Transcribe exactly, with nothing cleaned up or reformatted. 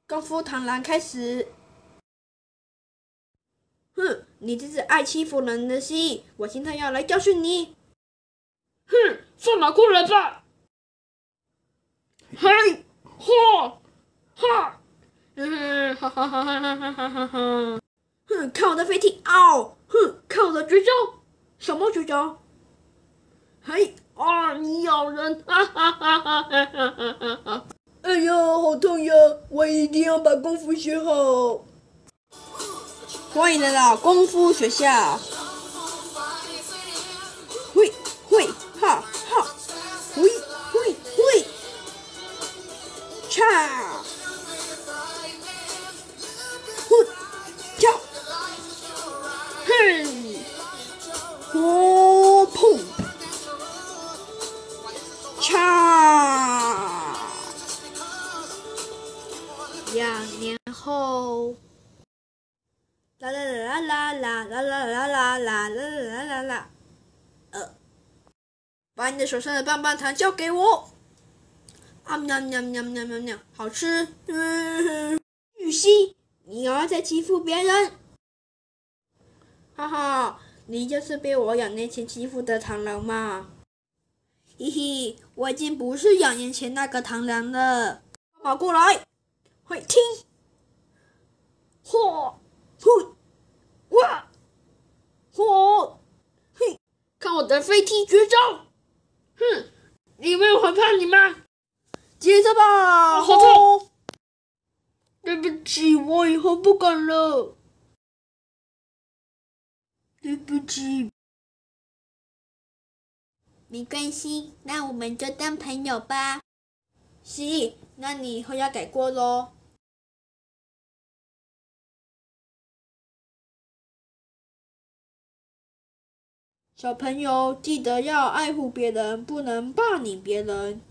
功夫螳螂开始。哼，你这只爱欺负人的蜥，我今天要来教训你。 哼，放马过来吧！嘿，嚯，哈，嗯，哈哈哈哈哈哈哈哈！ 哼，看我的飞踢！嗷！哼，看我的绝招！什么绝招？嘿， 啊，你咬人！哈哈哈哈哈哈哈哈！ 哎呀，好痛呀！我一定要把功夫学好。欢迎来到功夫学校。会会哈哈，会会会，cha，呼跳，嘿，火砰，cha。两年后。啦啦啦啦啦啦啦啦啦啦啦啦啦啦！呃，把你的手上的棒棒糖交给我。啊喵喵喵喵喵喵，好吃。嗯，玉溪，你又要再欺负别人？哈哈，你就是被我两年前欺负的螳螂嘛。嘿嘿，我已经不是两年前那个螳螂了。跑过来，会听，嚯，呼。哇！火！嘿，看我的飞踢绝招！ 哼，以为我会怕你吗？ 接着吧！ 好痛！ 对不起，我以后不敢了。对不起。没关系，那我们就当朋友吧。是，那你以后要改过咯。小朋友，记得要爱护别人，不能霸凌别人。